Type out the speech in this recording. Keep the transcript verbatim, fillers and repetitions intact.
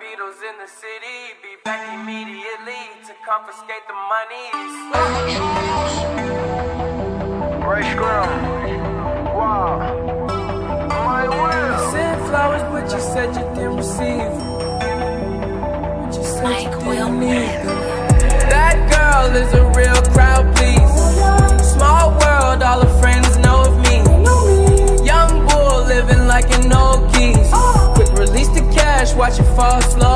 Beatles in the city, be back immediately to confiscate the monies. Fresh ground. Wow. My will. You sent flowers, but you said you didn't receive them. But you said Mike you Will. didn't need them. That girl is a real crowd, please. Small world, all her friends know of me. Young bull living like an old geese. Quick release the cash, watch it fall slow.